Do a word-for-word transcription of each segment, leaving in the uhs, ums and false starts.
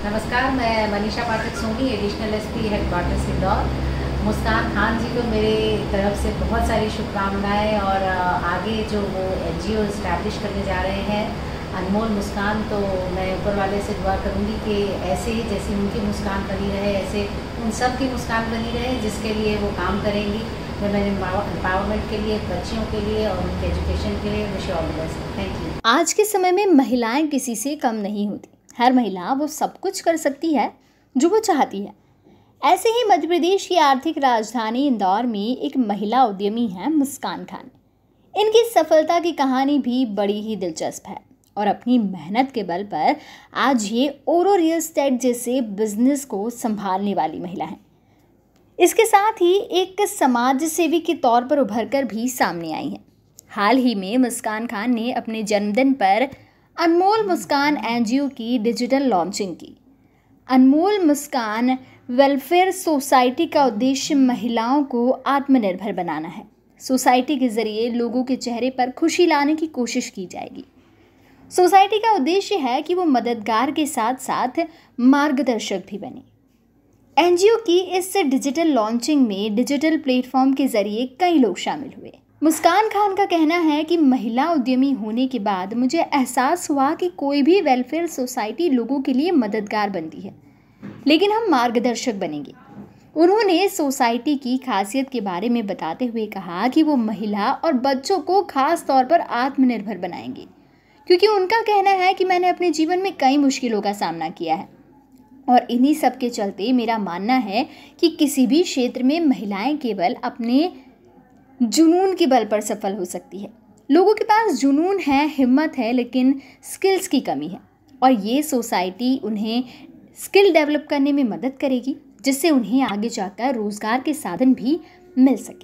नमस्कार, मैं Manisha Pathak Soni, additional SP headquarters Indore. Muskan Khan ji को मेरे तरफ से बहुत सारी शुभकामनाएं और आगे जो वो एनजीओ इस्टेब्लिश करने जा रहे हैं अनमोल मुस्कान, तो मैं ऊपर वाले से दुआ करूंगी कि ऐसे ही जैसी उनकी मुस्कान बनी रहे, ऐसे उन सब की मुस्कान बनी रहे जिसके लिए वो काम करेंगी। मैं मेरे एम्पावरमेंट के लिए, बच्चियों के लिए और उनके एजुकेशन के लिए wish all the best. Thank you. आज के समय में महिलाएं किसी से कम नहीं होती। हर महिला वो सब कुछ कर सकती है जो वो चाहती है। ऐसे ही मध्य प्रदेश की आर्थिक राजधानी इंदौर में एक महिला उद्यमी है मुस्कान खान। इनकी सफलता की कहानी भी बड़ी ही दिलचस्प है और अपनी मेहनत के बल पर आज ये ओरो रियल एस्टेट जैसे बिजनेस को संभालने वाली महिला है। इसके साथ ही एक समाज सेवी के तौर पर उभर कर भी सामने आई है। हाल ही में मुस्कान खान ने अपने जन्मदिन पर अनमोल मुस्कान एनजीओ की डिजिटल लॉन्चिंग की। अनमोल मुस्कान वेलफेयर सोसाइटी का उद्देश्य महिलाओं को आत्मनिर्भर बनाना है। सोसाइटी के जरिए लोगों के चेहरे पर खुशी लाने की कोशिश की जाएगी। सोसाइटी का उद्देश्य है कि वो मददगार के साथ साथ मार्गदर्शक भी बने। एनजीओ की इस डिजिटल लॉन्चिंग में डिजिटल प्लेटफॉर्म के जरिए कई लोग शामिल हुए। मुस्कान खान का कहना है कि महिला उद्यमी होने के बाद मुझे एहसास हुआ कि कोई भी वेलफेयर सोसाइटी लोगों के लिए मददगार बनती है, लेकिन हम मार्गदर्शक बनेंगे। उन्होंने सोसाइटी की खासियत के बारे में बताते हुए कहा कि वो महिला और बच्चों को खास तौर पर आत्मनिर्भर बनाएंगे, क्योंकि उनका कहना है कि मैंने अपने जीवन में कई मुश्किलों का सामना किया है और इन्हीं सब के चलते मेरा मानना है कि किसी भी क्षेत्र में महिलाएं केवल अपने जुनून के बल पर सफल हो सकती है। लोगों के पास जुनून है, हिम्मत है, लेकिन स्किल्स की कमी है और ये सोसाइटी उन्हें स्किल डेवलप करने में मदद करेगी, जिससे उन्हें आगे जाकर रोजगार के साधन भी मिल सके।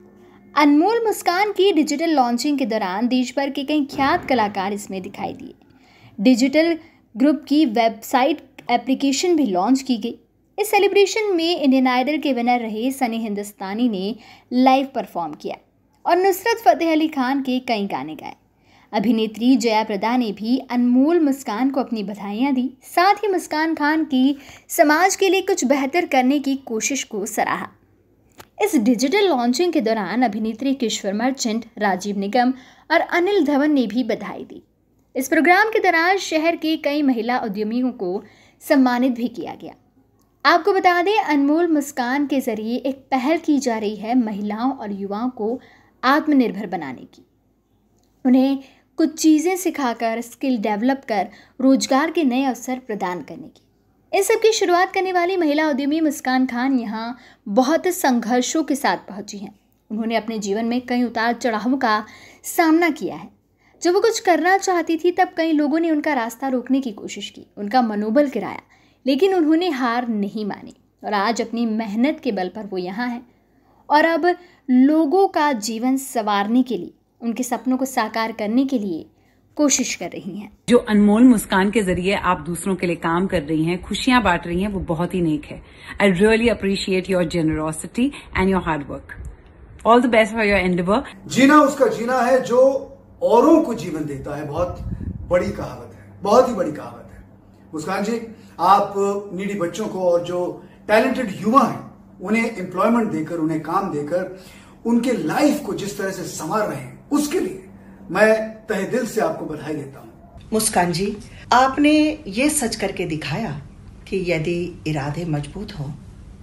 अनमोल मुस्कान की डिजिटल लॉन्चिंग के दौरान देश भर के कई ख्यात कलाकार इसमें दिखाई दिए। डिजिटल ग्रुप की वेबसाइट एप्लीकेशन भी लॉन्च की गई। इस सेलिब्रेशन में इंडियन आइडल के विनर रहे सनी हिंदुस्तानी ने लाइव परफॉर्म किया और नुसरत फतेह अली खान के कई गाने गाए। अभिनेत्री जया प्रदा ने भी अनमोल मुस्कान को अपनी बधाइयां दी। साथ ही मुस्कान खान की समाज के लिए कुछ बेहतर करने की कोशिश को सराहा। इस डिजिटल लॉन्चिंग के दौरान अभिनेत्री किशोर मर्चेंट, राजीव निगम और अनिल धवन ने भी बधाई दी। इस प्रोग्राम के दौरान शहर के कई महिला उद्यमियों को सम्मानित भी किया गया। आपको बता दें, अनमोल मुस्कान के जरिए एक पहल की जा रही है महिलाओं और युवाओं को आत्मनिर्भर बनाने की। उन्हें कुछ चीज़ें सिखाकर, स्किल डेवलप कर रोजगार के नए अवसर प्रदान करने की। इस सब की शुरुआत करने वाली महिला उद्यमी मुस्कान खान यहाँ बहुत संघर्षों के साथ पहुंची हैं। उन्होंने अपने जीवन में कई उतार चढ़ावों का सामना किया है। जब वो कुछ करना चाहती थी तब कई लोगों ने उनका रास्ता रोकने की कोशिश की, उनका मनोबल गिराया, लेकिन उन्होंने हार नहीं मानी और आज अपनी मेहनत के बल पर वो यहाँ है और अब लोगों का जीवन संवारने के लिए, उनके सपनों को साकार करने के लिए कोशिश कर रही हैं। जो अनमोल मुस्कान के जरिए आप दूसरों के लिए काम कर रही हैं, खुशियां बांट रही हैं, वो बहुत ही नेक है। I really appreciate your generosity and your hard work. All the best for your endeavour. जीना उसका जीना है जो औरों को जीवन देता है। बहुत बड़ी कहावत है, बहुत ही बड़ी कहावत है। मुस्कान जी, आप नीडी बच्चों को और जो टैलेंटेड युवा हैं उन्हें एम्प्लॉयमेंट देकर, उन्हें काम देकर, उनके लाइफ को जिस तरह से संवार रहे हैं, उसके लिए मैं तहे दिल से आपको बधाई देता हूं। मुस्कान जी, आपने ये सच करके दिखाया कि यदि इरादे मजबूत हो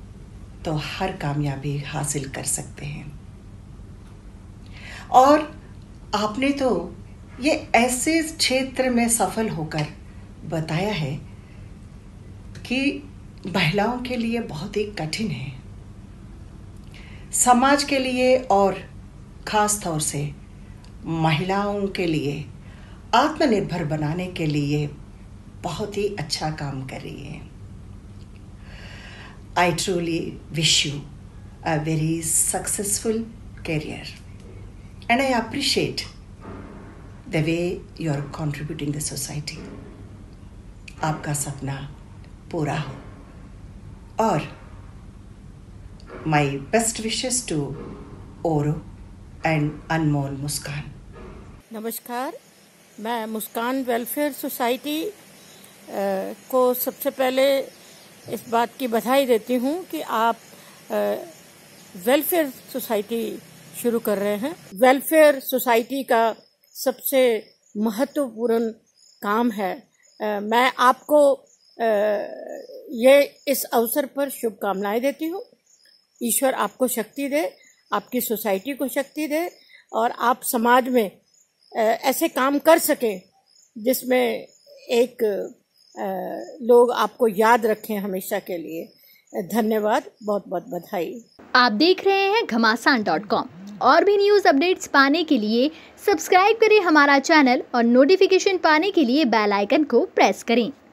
तो हर कामयाबी हासिल कर सकते हैं। और आपने तो ये ऐसे क्षेत्र में सफल होकर बताया है कि महिलाओं के लिए बहुत ही कठिन है, समाज के लिए और खास तौर से महिलाओं के लिए आत्मनिर्भर बनाने के लिए बहुत ही अच्छा काम कर रही है। I truly wish you a very successful career and I appreciate the way you are contributing the society. आपका सपना पूरा हो और my best wishes to Oro and अनमोल मुस्कान। नमस्कार, मैं मुस्कान वेलफेयर सोसाइटी को सबसे पहले इस बात की बधाई देती हूँ कि आप वेलफेयर सोसाइटी शुरू कर रहे हैं। वेलफेयर सोसाइटी का सबसे महत्वपूर्ण काम है। आ, मैं आपको आ, ये इस अवसर पर शुभकामनाएं देती हूँ। ईश्वर आपको शक्ति दे, आपकी सोसाइटी को शक्ति दे और आप समाज में आ, ऐसे काम कर सकें जिसमें एक आ, लोग आपको याद रखें हमेशा के लिए। धन्यवाद, बहुत बहुत बधाई। आप देख रहे हैं घमासान डॉट कॉम। और भी न्यूज़ अपडेट्स पाने के लिए सब्सक्राइब करें हमारा चैनल और नोटिफिकेशन पाने के लिए बेल आइकन को प्रेस करें।